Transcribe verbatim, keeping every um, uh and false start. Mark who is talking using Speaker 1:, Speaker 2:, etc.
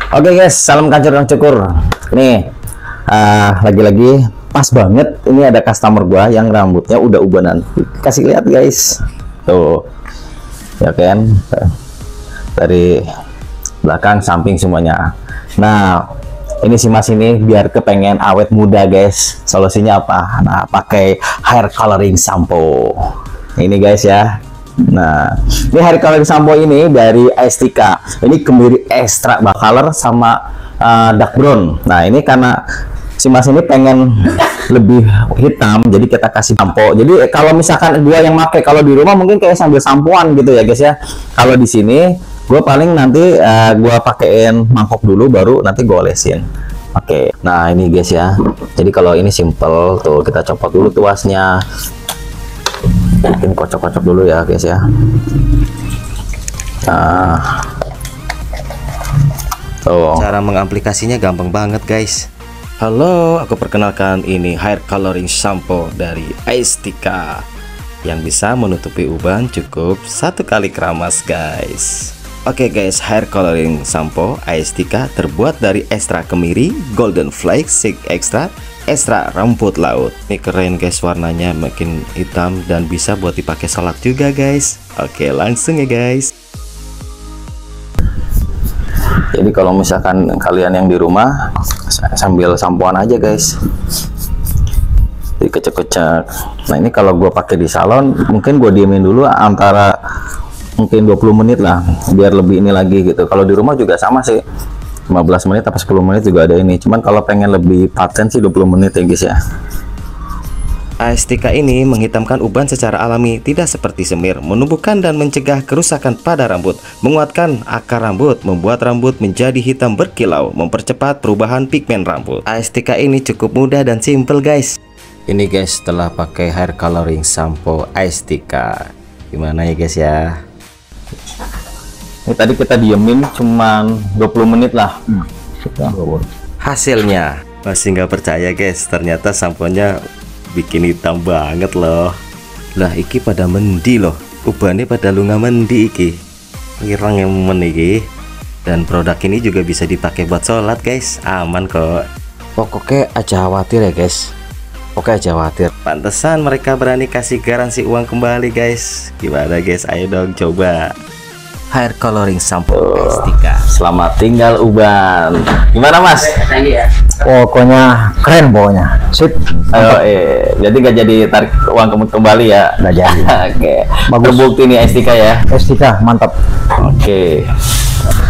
Speaker 1: Oke guys, salam kancur dan cukur. Nih, uh, lagi-lagi pas banget. Ini ada customer gua yang rambutnya udah ubanan. Kasih lihat guys, tuh, ya kan, dari belakang, samping semuanya. Nah, ini si Mas ini biar kepengen awet muda guys. Solusinya apa? Nah, pakai hair coloring shampoo. Ini guys ya. Nah, ini hair coloring shampoo ini dari Aestika. Ini kemiri extra color sama uh, dark brown. Nah, ini karena si Mas ini pengen lebih hitam, jadi kita kasih sampo. Jadi kalau misalkan gua yang pakai, kalau di rumah mungkin kayak sambil sampoan gitu ya guys ya. Kalau di sini gua paling nanti uh, gua pakein mangkok dulu, baru nanti gua olesin. Oke. Nah, ini guys ya. Jadi kalau ini simple tuh, kita copot dulu tuasnya. Mungkin kocok-kocok dulu ya guys ya. Nah, tuh.
Speaker 2: Cara mengaplikasinya gampang banget guys. Halo, aku perkenalkan, ini hair coloring shampoo dari Aestika yang bisa menutupi uban cukup satu kali keramas guys. Oke guys, hair coloring shampoo Aestika terbuat dari ekstra kemiri, golden flakes, silk extra, ekstra rumput laut. Ini keren guys, warnanya makin hitam dan bisa buat dipakai salad juga guys. Oke, langsung ya guys.
Speaker 1: Jadi kalau misalkan kalian yang di rumah sambil sampoan aja guys, dikecek-kecek. Nah, ini kalau gue pakai di salon mungkin gue diemin dulu antara mungkin dua puluh menit lah, biar lebih ini lagi gitu. Kalau di rumah juga sama sih, lima belas menit atau sepuluh menit juga ada ini. Cuman kalau pengen lebih paten sih dua puluh menit ya guys ya.
Speaker 2: Aestika ini menghitamkan uban secara alami, tidak seperti semir, menumbuhkan dan mencegah kerusakan pada rambut, menguatkan akar rambut, membuat rambut menjadi hitam berkilau, mempercepat perubahan pigmen rambut. Aestika ini cukup mudah dan simple guys. Ini guys, setelah pakai hair coloring shampoo Aestika, gimana ya guys ya?
Speaker 1: Ini tadi kita diemin cuman dua puluh menit lah. Hmm.
Speaker 2: Hasilnya masih nggak percaya guys, ternyata samponya bikin hitam banget loh. Lah iki pada mendi loh, ubannya pada lunga mendi iki, irang yang men iki. Dan produk ini juga bisa dipakai buat sholat guys, aman kok. Pokoknya aja khawatir ya guys, pokoknya aja khawatir. Pantesan mereka berani kasih garansi uang kembali guys. Gimana guys, ayo dong coba hair coloring shampoo Aestika.
Speaker 1: Selamat tinggal uban. Gimana Mas?
Speaker 3: Pokoknya keren pokoknya. Sip.
Speaker 1: Ayo, eh, jadi nggak jadi tarik uang kamu kembali ya?
Speaker 3: Nggak jadi.
Speaker 1: Oke.
Speaker 3: Bagus.
Speaker 1: Terbukti nih Aestika ya.
Speaker 3: Aestika mantap.
Speaker 1: Oke.